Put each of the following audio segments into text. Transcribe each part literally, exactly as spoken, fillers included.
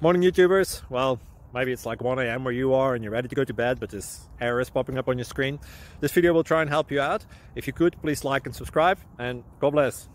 Morning YouTubers. Well, maybe it's like one A M where you are and you're ready to go to bed, but this error is popping up on your screen. This video will try and help you out. If you could, please like and subscribe, and God bless.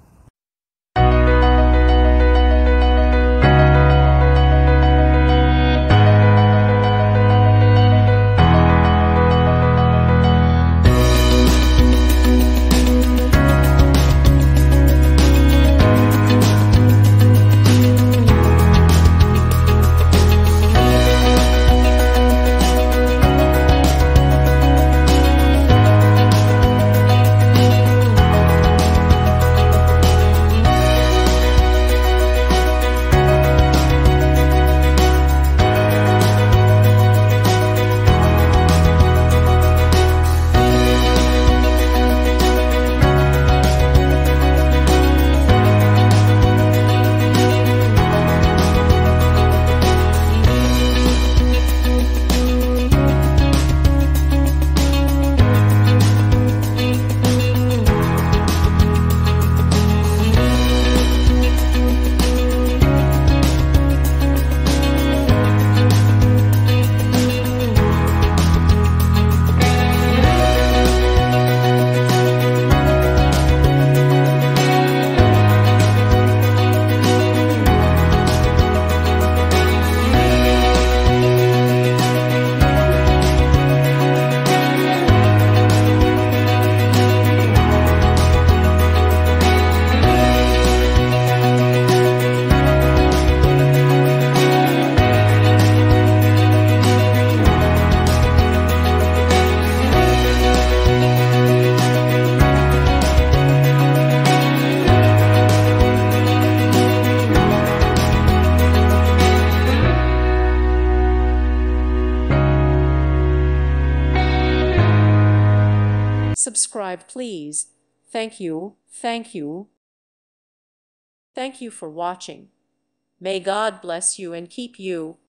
Subscribe, please. Thank you, thank you. Thank you for watching. May God bless you and keep you.